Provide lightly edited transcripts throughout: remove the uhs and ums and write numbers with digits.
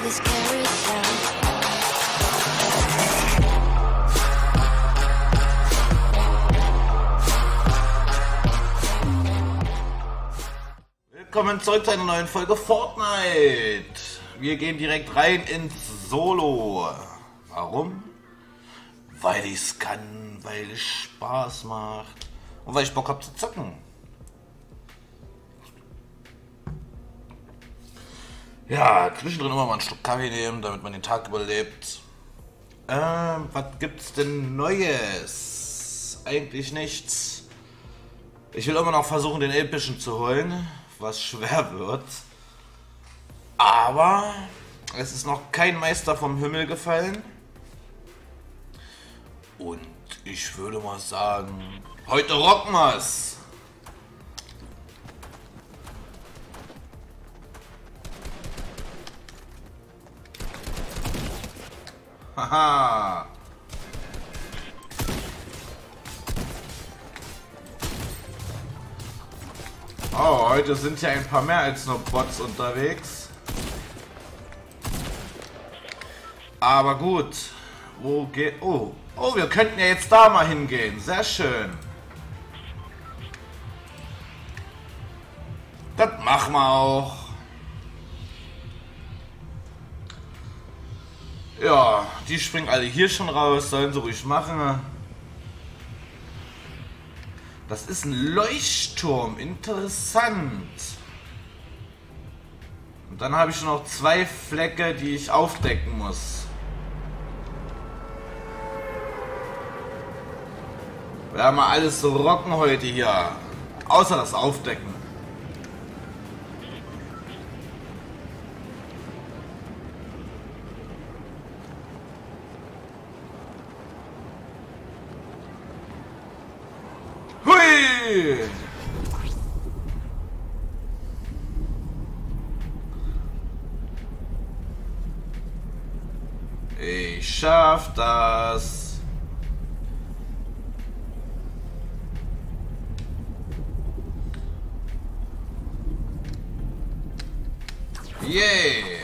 this carousel. Willkommen zurück zu einer neuen Folge Fortnite. Wir gehen direkt rein ins Solo. Warum? Weil ich es kann, weil es Spaß macht und weil ich Bock habe zu zocken. Ja, zwischendrin immer mal einen Schluck Kaffee nehmen, damit man den Tag überlebt. Was gibt's denn Neues? Eigentlich nichts. Ich will immer noch versuchen, den epischen zu holen, was schwer wird. Aber es ist noch kein Meister vom Himmel gefallen. Und ich würde mal sagen, heute rocken wir's. Haha. Oh, heute sind ja ein paar mehr als nur Bots unterwegs. Aber gut. Wo geht... Oh, wir könnten ja jetzt da mal hingehen. Sehr schön. Das machen wir auch. Ja, die springen alle hier schon raus. Sollen sie ruhig machen. Das ist ein Leuchtturm. Interessant. Und dann habe ich noch 2 Flecke, die ich aufdecken muss. Wir werden mal alles so rocken heute hier. Außer das Aufdecken. Hui! Ich schaff das. Yeah!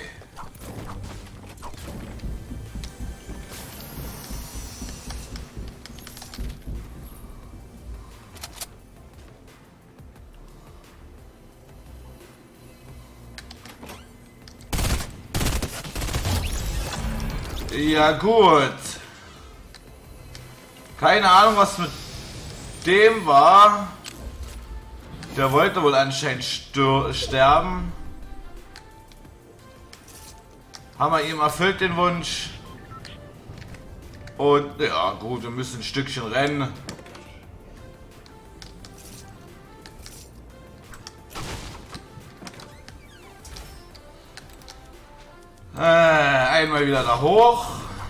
Ja gut. Keine Ahnung, was mit dem war. Der wollte wohl anscheinend sterben. Haben wir ihm erfüllt den Wunsch. Und ja gut, wir müssen ein Stückchen rennen. Einmal wieder da hoch.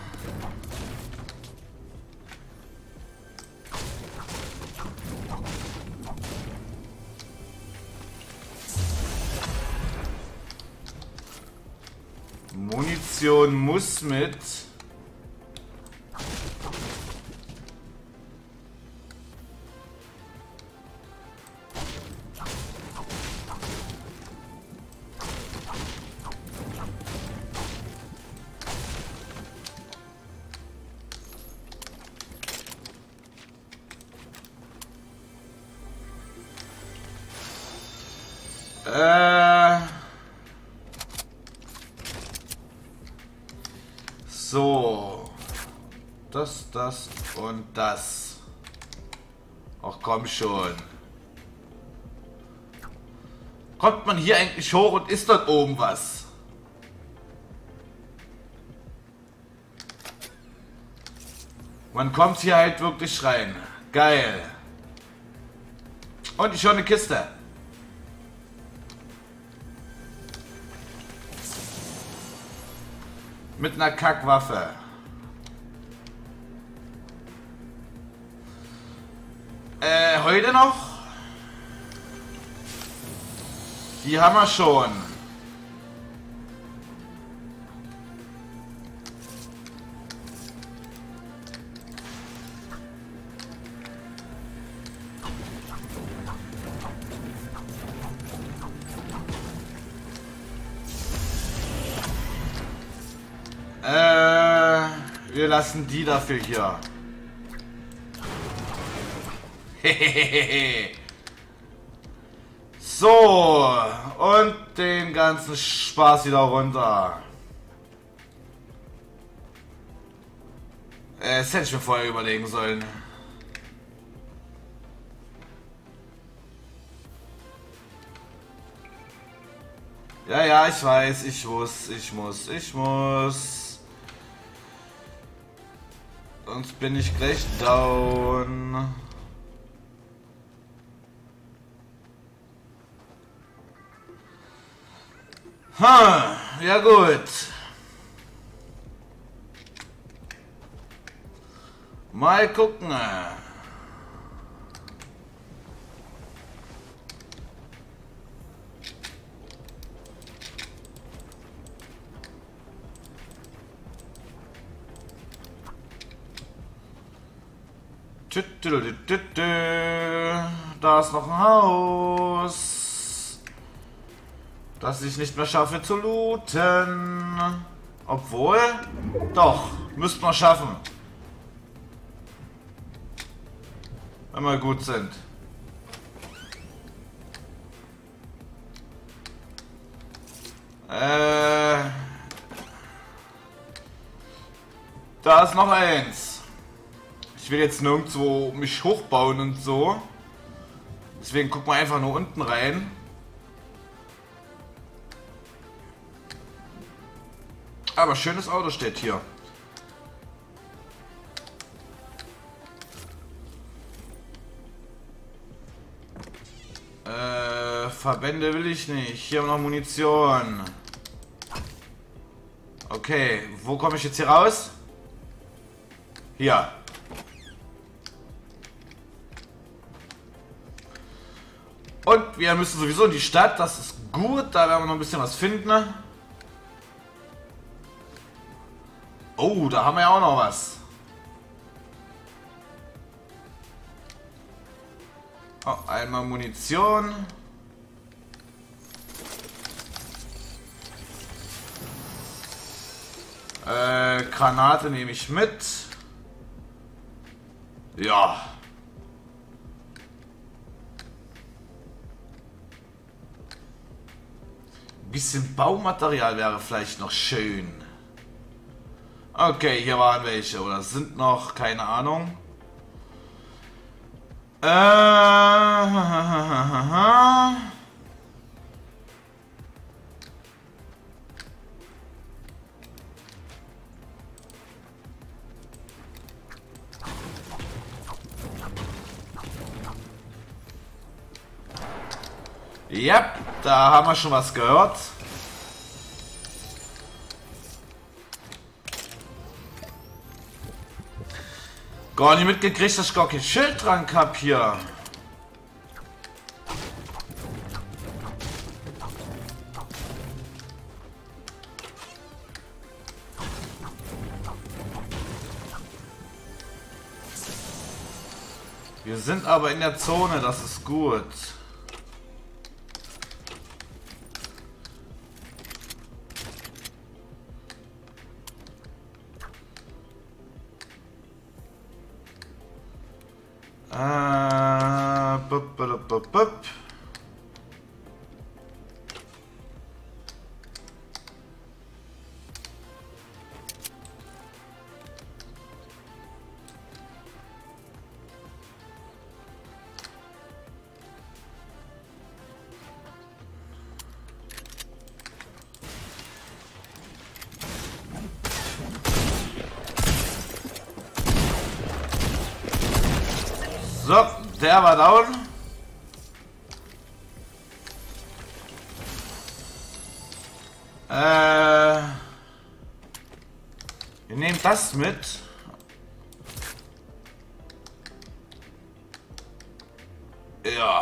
Munition muss mit. So. Das und das. Ach komm schon. Kommt man hier eigentlich hoch und ist dort oben was? Man kommt hier halt wirklich rein. Geil. Und schon eine Kiste. Mit einer Kackwaffe. Heute noch? Die haben wir schon. Wir lassen die dafür hier. So, und den ganzen Spaß wieder runter. Das hätte ich mir vorher überlegen sollen. Ja, ja, ich weiß, ich muss. Sonst bin ich gleich down. Ja gut. Mal gucken. Da ist noch ein Haus, das ich nicht mehr schaffe zu looten. Obwohl, doch, müssten wir schaffen. Wenn wir gut sind. Da ist noch eins. Ich will jetzt nirgendwo mich hochbauen und so. Deswegen gucken wir einfach nur unten rein. Aber schönes Auto steht hier. Verbände will ich nicht. Hier haben wir noch Munition. Okay, wo komme ich jetzt hier raus? Hier. Und wir müssen sowieso in die Stadt. Das ist gut. Da werden wir noch ein bisschen was finden. Oh, da haben wir ja auch noch was. Oh, einmal Munition. Granate nehme ich mit. Ja. Ein bisschen Baumaterial wäre vielleicht noch schön. Okay, hier waren welche. Oder sind noch, keine Ahnung. Ja, da haben wir schon was gehört. Gar nicht mitgekriegt, dass ich gar kein Schild dran hab hier. Wir sind aber in der Zone, das ist gut. Bup. So, der war down. Wir nehmen das mit. Ja.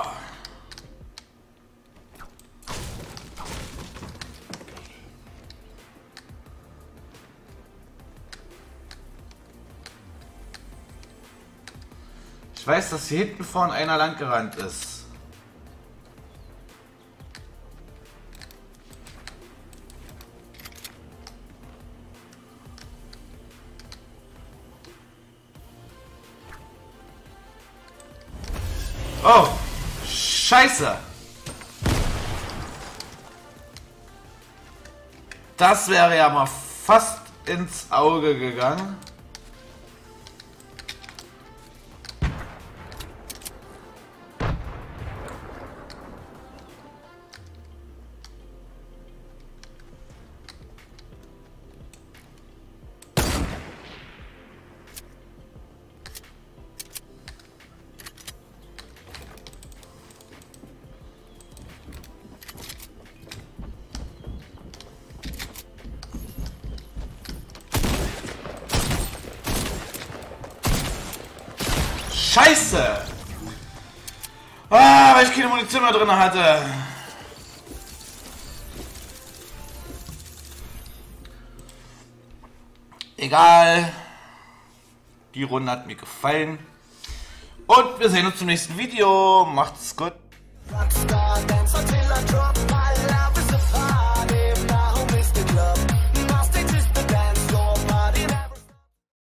Ich weiß, dass hier hinten vorne einer lang gerannt ist. Oh, Scheiße. Das wäre ja mal fast ins Auge gegangen. Scheiße! Ah, weil ich keine Munition mehr drin hatte. Egal. Die Runde hat mir gefallen. Und wir sehen uns zum nächsten Video. Macht's gut.